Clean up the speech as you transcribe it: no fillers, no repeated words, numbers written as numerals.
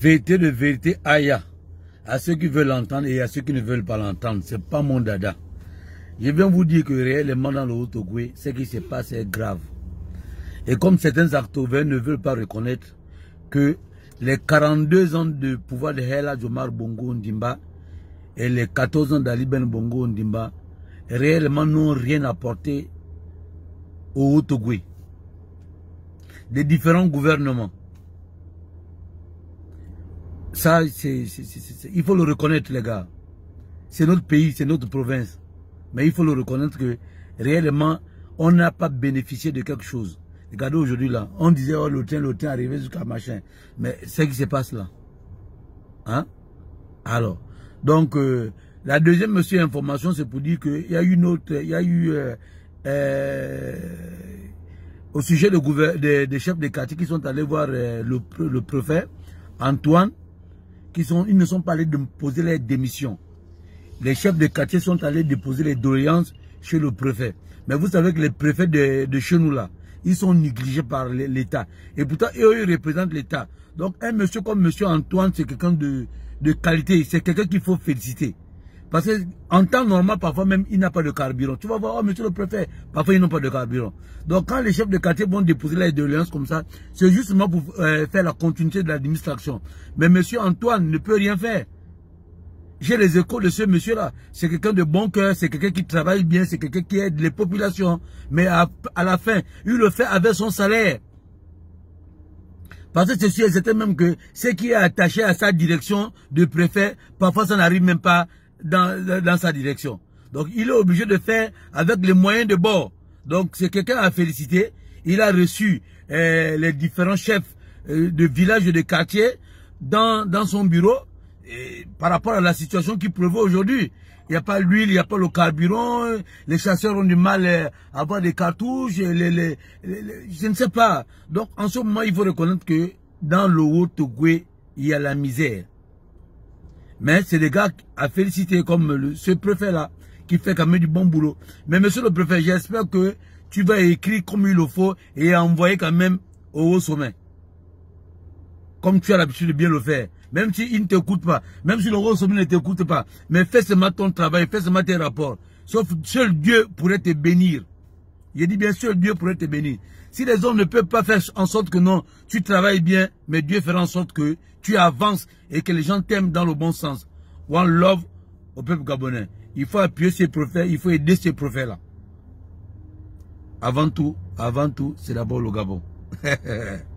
Vérité de vérité, aïe. À ceux qui veulent l'entendre et à ceux qui ne veulent pas l'entendre. C'est pas mon dada. Je viens vous dire que réellement dans le Haut-Ogooué, ce qui se passe est grave. Et comme certains acteurs ne veulent pas reconnaître que les 42 ans de pouvoir de Hela Omar Bongo Ondimba et les 14 ans d'Ali Ben Bongo Ondimba réellement n'ont rien apporté au Haut-Ogooué. Des différents gouvernements. Ça, il faut le reconnaître, les gars. C'est notre pays, c'est notre province. Mais il faut le reconnaître que réellement, on n'a pas bénéficié de quelque chose. Regardez aujourd'hui là, on disait oh, le train arrivé jusqu'à machin. Mais c'est ce qui se passe là. Hein? Alors, donc, la deuxième information, c'est pour dire qu'il y a eu une autre, il y a eu au sujet des chefs de quartier qui sont allés voir le préfet Antoine, ils ne sont pas allés déposer les démissions. Les chefs de quartier sont allés déposer les doléances chez le préfet. Mais vous savez que les préfets de chez nous là, ils sont négligés par l'État. Et pourtant, eux, ils représentent l'État. Donc, un monsieur comme monsieur Antoine, c'est quelqu'un de qualité. C'est quelqu'un qu'il faut féliciter. Parce qu'en temps normal, parfois même, il n'a pas de carburant. Tu vas voir, oh, monsieur le préfet, parfois ils n'ont pas de carburant. Donc, quand les chefs de quartier vont déposer les doléances comme ça, c'est justement pour faire la continuité de l'administration. Mais monsieur Antoine ne peut rien faire. J'ai les échos de ce monsieur-là. C'est quelqu'un de bon cœur, c'est quelqu'un qui travaille bien, c'est quelqu'un qui aide les populations. Mais à la fin, il le fait avec son salaire. Parce que c'est sûr et certain même que ce qui est attaché à sa direction de préfet, parfois ça n'arrive même pas dans sa direction. Donc il est obligé de faire avec les moyens de bord. Donc c'est quelqu'un à féliciter. Il a reçu les différents chefs de villages et de quartiers dans son bureau. Et par rapport à la situation qui prévaut aujourd'hui, il n'y a pas l'huile, il n'y a pas le carburant, les chasseurs ont du mal à avoir des cartouches, je ne sais pas. Donc en ce moment, il faut reconnaître que dans le Haut-Ogooué, il y a la misère. Mais c'est des gars à féliciter comme ce préfet-là, qui fait quand même du bon boulot. Mais monsieur le préfet, j'espère que tu vas écrire comme il le faut et envoyer quand même au haut sommet. Comme tu as l'habitude de bien le faire. Même s'il ne t'écoute pas, même si le haut sommet ne t'écoute pas, mais fais seulement ton travail, fais seulement tes rapports. Sauf seul Dieu pourrait te bénir. Je dis bien seul Dieu pourrait te bénir. Si les hommes ne peuvent pas faire en sorte que non, tu travailles bien, mais Dieu fera en sorte que tu avances et que les gens t'aiment dans le bon sens. One love au peuple gabonais. Il faut appuyer ces prophètes, il faut aider ces prophètes-là. Avant tout, c'est d'abord le Gabon.